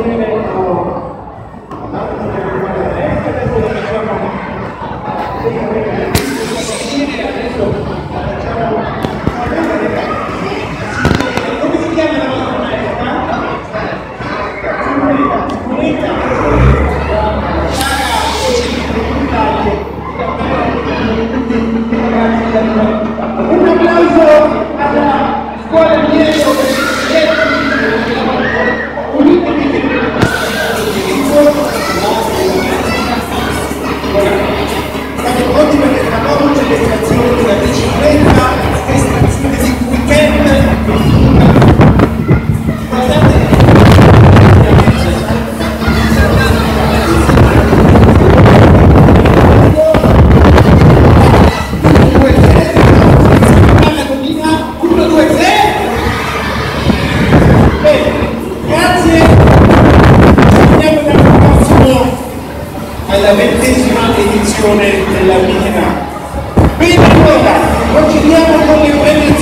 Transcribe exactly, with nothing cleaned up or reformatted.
Un applauso alla scuola Mielo oggi perché tra poco c'è l'estrazione della bicicletta, estrazione di weekend. Alla ventesima edizione della Mina. Bene, allora, procediamo con le preme